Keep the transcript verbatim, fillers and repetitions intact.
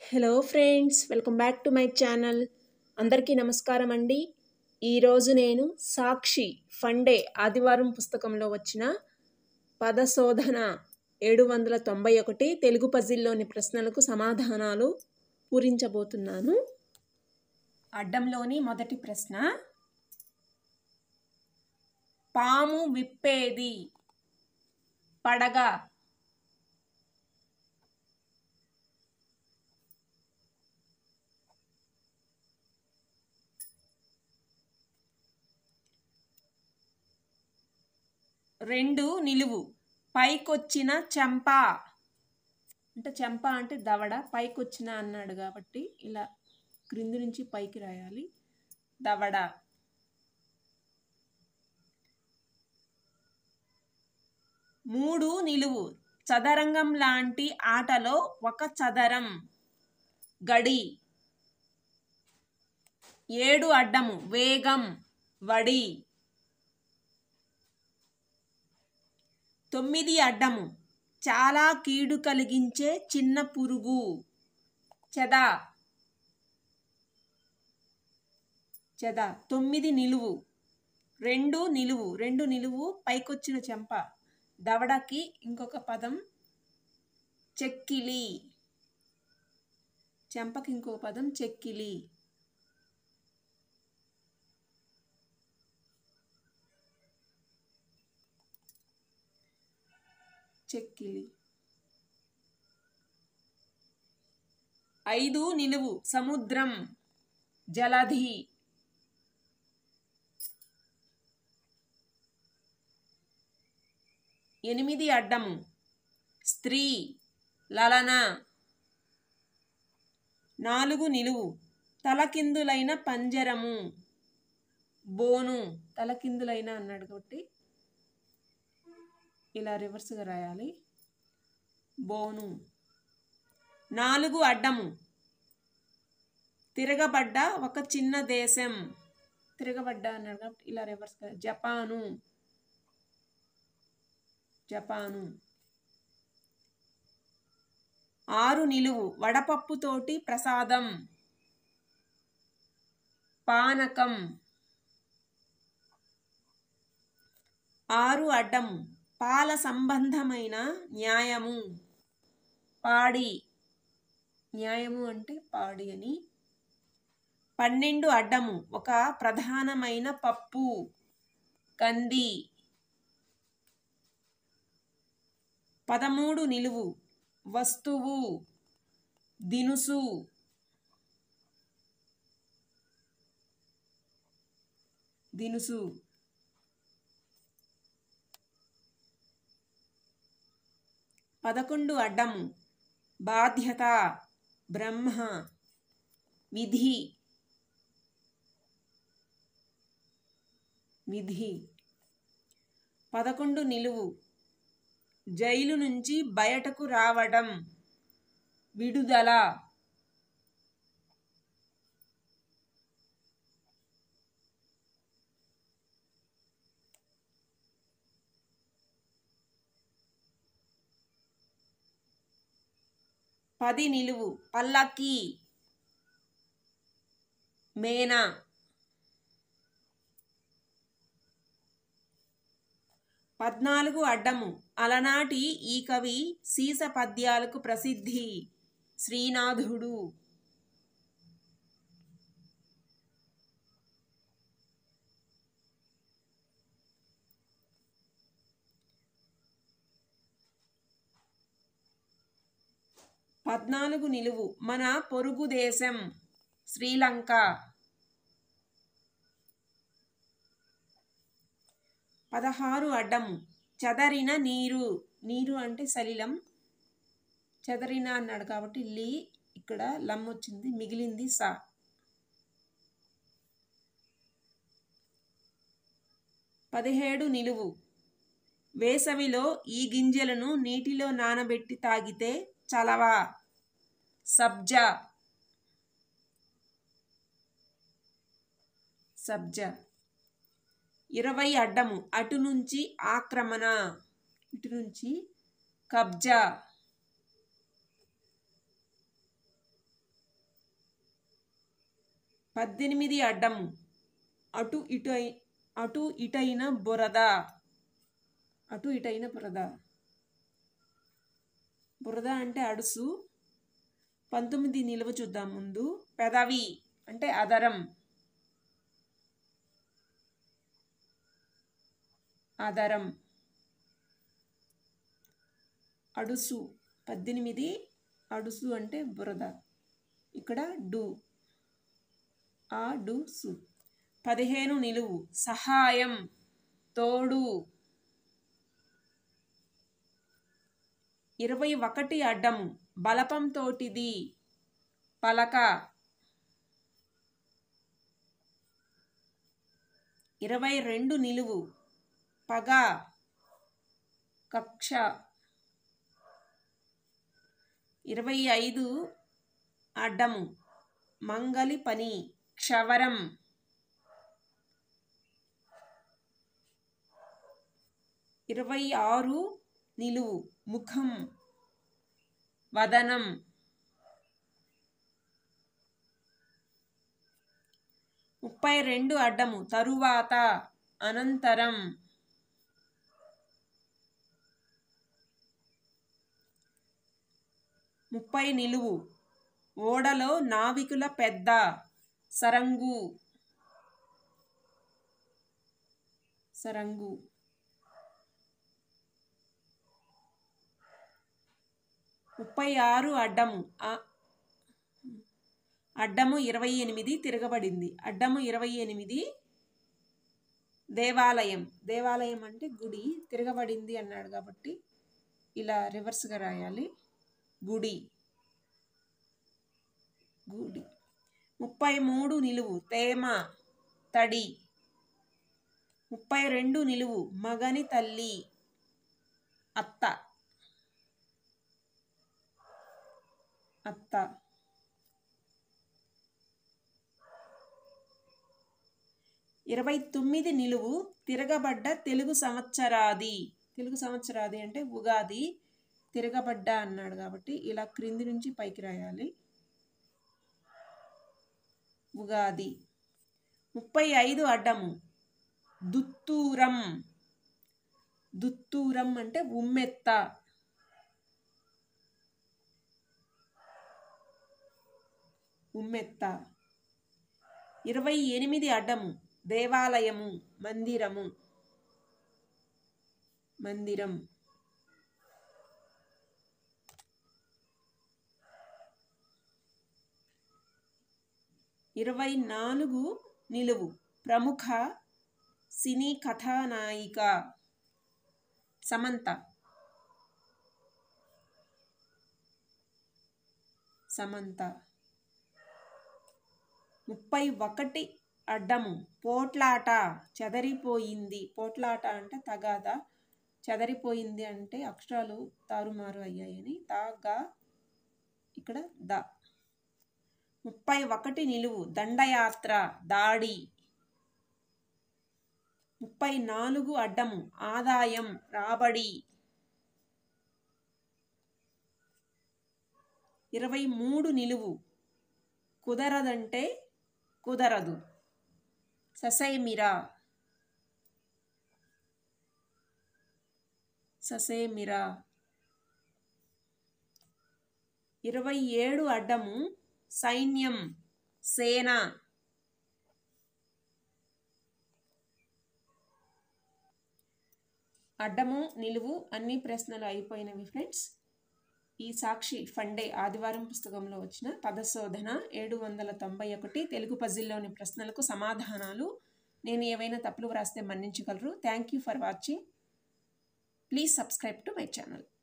Hello friends, welcome back to my channel. అందరికీ నమస్కారం అండి. ఈరోజు నేను సాక్షి ఫండే ఆదివారం పుస్తకంలో వచ్చిన పదశోధన ఏడు వందల తొంభై ఒకటి తెలుగు పజిల్లోని ప్రశ్నలకు సమాధానాలు పూరించబోతున్నాను. అడ్డంలోని మొదటి ప్రశ్న, పాము విప్పేది పడగ. రెండు నిలువు, పైకొచ్చిన చెంప. అంటే చెంప అంటే దవడ, పైకొచ్చిన అన్నాడు కాబట్టి ఇలా క్రింది నుంచి పైకి రాయాలి, దవడ. మూడు నిలువు, చదరంగం లాంటి ఆటలో ఒక చదరం, గడి. ఏడు అడ్డము, వేగం, వడి. తొమ్మిది అడ్డము, చాలా కీడు కలిగించే చిన్న పురుగు, చెద. చెద. తొమ్మిది నిలువు, రెండు నిలువు, రెండు నిలువు పైకొచ్చిన చెంప, దవడకి ఇంకొక పదం చెక్కిలి, చెంపకి ఇంకొక పదం చెక్కిలి. చెక్కిలి. ఐదు నిలువు, సముద్రం, జలధి. ఎనిమిది అడ్డము, స్త్రీ, లలన. నాలుగు నిలువు, తలకిందులైన పంజరము, బోను. తలకిందులైన అన్నాడు కాబట్టి ఇలా రివర్స్గా రాయాలి, బోను. నాలుగు అడ్డము, తిరగబడ్డ ఒక చిన్న దేశం. తిరగబడ్డ అన్నాడు కాబట్టి ఇలా రివర్స్గా, జపాను, జపాను. ఆరు నిలువు, వడపప్పుతోటి ప్రసాదం, పానకం. ఆరు అడ్డము, పాల సంబంధమైన న్యాయము, పాడి. న్యాయము అంటే పాడి అని. పన్నెండు అడ్డము, ఒక ప్రధానమైన పప్పు, కంది. పదమూడు నిలువు, వస్తువు, దినుసు. దినుసు. పదకొండు అడ్డము, బాధ్యత, బ్రహ్మ, విధి. విధి. పదకొండు నిలువు, జైలు నుంచి బయటకు రావడం, విడుదల. పది నిలువు, పల్లకి, మేనా. పద్నాలుగు అడ్డము, అలనాటి ఈ కవి సీస పద్యాలకు ప్రసిద్ధి, శ్రీనాథుడు. పద్నాలుగు నిలువు, మన పొరుగు దేశం, శ్రీలంక. పదహారు అడ్డము, చెదరిన నీరు. నీరు అంటే సలిలం, చెదరిన అన్నాడు కాబట్టి లీ, ఇక్కడ లం వచ్చింది, మిగిలింది సా. పదిహేడు నిలువు, వేసవిలో ఈ గింజలను నీటిలో నానబెట్టి తాగితే చలవ, సబ్జా. సబ్జా. ఇరవై అడ్డము, అటు నుంచి ఆక్రమణ, ఇటు నుంచి కబ్జా. పద్దెనిమిది అడ్డము అటు ఇటు అటు ఇటైన బురద అటు ఇటైన బురద బురద అంటే అడుసు. పంతొమ్మిది నిలువ చూద్దాం ముందు. పెదవి అంటే అదరం అదరం అడుసు పద్దెనిమిది అడుసు అంటే బురద. ఇక్కడ డు ఆ డు సు. పదిహేను నిలువు సహాయం తోడు. ఇరవై ఒకటి అడ్డము బలపం తోటిది పలక. ఇరవై రెండు నిలువు పగ కక్ష. ఇరవై ఐదు అడ్డము మంగలి పని క్షవరం. ఇరవై ఆరు నిలువు ముఖం వదనం. ముప్పై రెండు అడ్డము తరువాత అనంతరం. ముప్పై నిలువు ఓడలో నావికుల పెద్ద సరంగు సరంగు. ముప్పై ఆరు అడ్డము అడ్డము ఇరవై ఎనిమిది తిరగబడింది. అడ్డము ఇరవై ఎనిమిది దేవాలయం. దేవాలయం అంటే గుడి. తిరగబడింది అన్నాడు కాబట్టి ఇలా రివర్స్గా రాయాలి. గుడి గుడి. ముప్పై మూడు నిలువు తేమ తడి. ముప్పై రెండు నిలువు మగని తల్లి అత్త అత్త. ఇరవై తొమ్మిది నిలువు తిరగబడ్డ తెలుగు సంవత్సరాది. తెలుగు సంవత్సరాది అంటే ఉగాది. తిరగబడ్డ అన్నాడు కాబట్టి ఇలా క్రింది నుంచి పైకి రాయాలి. ఉగాది. ముప్పై ఐదు అడ్డము దుత్తూరం. దుత్తూరం అంటే ఉమ్మెత్త. ఉమ్మెత్త. ఇరవై ఎనిమిది అడ్డము దేవాలయము మందిరము మందిరం. ఇరవై నాలుగు నిలువు ప్రముఖ సినీ కథానాయిక సమంత సమంత. ముప్పై ఒకటి అడ్డము పోట్లాట చెదరిపోయింది. పోట్లాట అంటే తగాదా. చెదరిపోయింది అంటే అక్షరాలు తారుమారు అయ్యాయని. తాగా ఇక్కడ ద. ముప్పై ఒకటి నిలువు దండయాత్ర దాడి. ముప్పై నాలుగు అడ్డము ఆదాయం రాబడి. ఇరవై మూడు నిలువు కుదరదంటే కుదరదు ససేమిరా ససేమిరా. ఇరవై ఏడు అడ్డము సైన్యం సేన. అడ్డము నిలువు అన్ని ప్రశ్నలు అయిపోయినవి ఫ్రెండ్స్. ఈ సాక్షి ఫండే ఆదివారం పుస్తకంలో వచ్చిన పదశోధన ఏడు వందల తొంభై ఒకటి తెలుగు పజిల్లోని ప్రశ్నలకు సమాధానాలు. నేను ఏవైనా తప్పులు వ్రాస్తే మన్నించగలరు. Thank you for watching. Please subscribe to my channel.